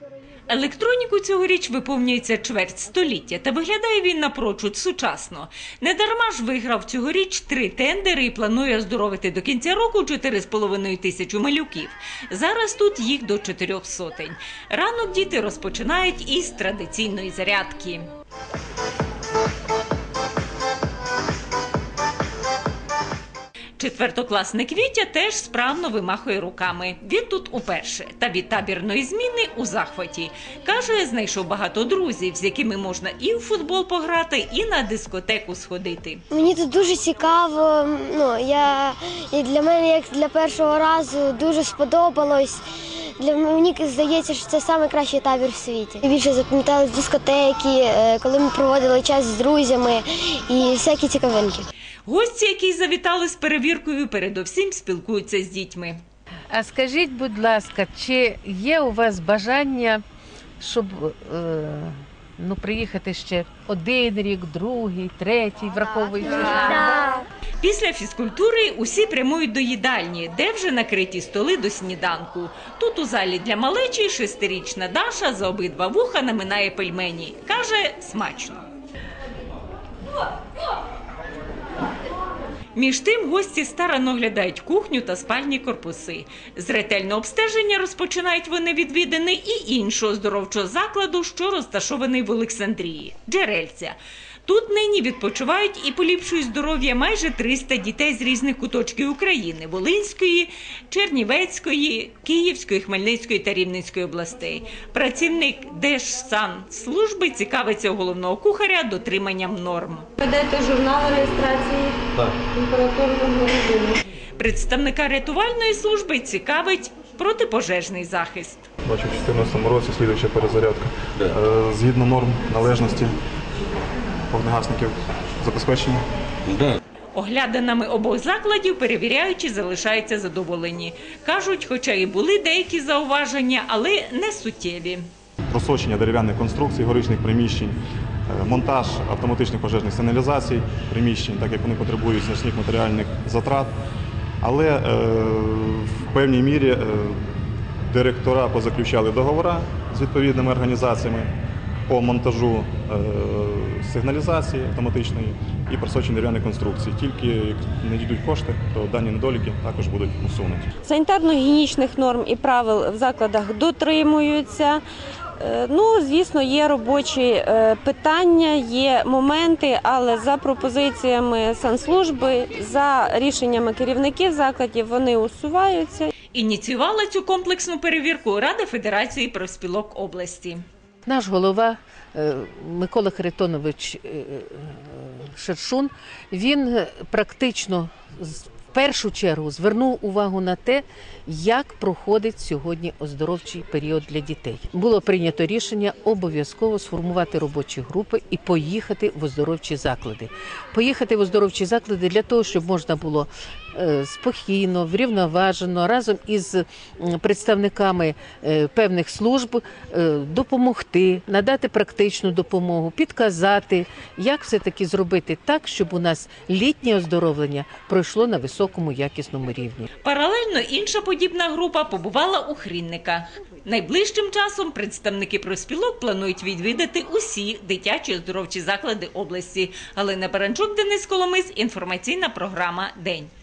Електроніку цьогоріч виповнюється чверть століття, та виглядає він напрочуд сучасно. Недарма ж виграв цьогоріч 3 тендери і планує оздоровити до кінця року 4,5 тисячі малюків. Зараз тут їх до 400. Ранок діти розпочинають із традиційної зарядки. Четвертокласник Вітя теж справно вимахує руками. Він тут уперше. Та від табірної зміни у захваті. Каже, знайшов багато друзів, з якими можна і в футбол пограти, і на дискотеку сходити. Мені тут дуже цікаво. Для мене, як для першого разу, дуже сподобалось. Мені здається, що це найкращий табір в світі. Більше запам'ятались дискотеки, коли ми проводили час з друзями і всякі цікавинки. Гості, які завітали з перевіркою, передовсім спілкуються з дітьми. А скажіть, будь ласка, чи є у вас бажання, щоб приїхати ще 1 рік, 2-й, 3-й, враховуючи? Після фізкультури усі прямують до їдальні, де вже накриті столи до сніданку. Тут у залі для малечі 6-річна Даша за обидва вуха наминає пельмені. Каже, смачно. Між тим гості старанно оглядають кухню та спальні корпуси. З ретельного обстеження розпочинають вони відвідини і іншого оздоровчого закладу, що розташований в Олександрії – Джерельця. Тут нині відпочивають і поліпшують здоров'я майже 300 дітей з різних куточків України – Волинської, Чернівецької, Київської, Хмельницької та Рівненської областей. Працівник Держсанслужби цікавиться у головного кухаря дотриманням норм. Ведете журнал реєстрації температурного режиму. Представника рятувальної служби цікавить протипожежний захист. Бачу, в 2014 році слідуюча перезарядка. Згідно норм належності вогнегасників забезпечені. Оглядинами обох закладів перевіряючі залишаються задоволені. Кажуть, хоча і були деякі зауваження, але не суттєві. Просочення дерев'яних конструкцій, горичних приміщень, монтаж автоматичних пожежних сигналізацій приміщень, так як вони потребують значних матеріальних затрат. Але в певній мірі директора позаключали договори з відповідними організаціями по монтажу сигналізації автоматичної і просочення дерев'яних конструкцій. Тільки як надійдуть кошти, то дані недоліки також будуть усунуті. Санітарно-гігієнічних норм і правил в закладах дотримуються. Звісно, є робочі питання, є моменти, але за пропозиціями санслужби, за рішеннями керівників закладів вони усуваються. Ініціювала цю комплексну перевірку Рада Федерації профспілок області. Наш голова Микола Харитонович Шершун, він практично в першу чергу звернув увагу на те, як проходить сьогодні оздоровчий період для дітей. Було прийнято рішення обов'язково сформувати робочі групи і поїхати в оздоровчі заклади. Поїхати в оздоровчі заклади для того, щоб можна було спокійно, врівноважено, разом із представниками певних служб допомогти, надати практичну допомогу, підказати, як все-таки зробити так, щоб у нас літнє оздоровлення пройшло на високому якісному рівні. Паралельно інша подібна група побувала у Хрінниках. Найближчим часом представники профспілок планують відвідати усі дитячі оздоровчі заклади області. Галина Баранчук, Денис Коломис, інформаційна програма «День».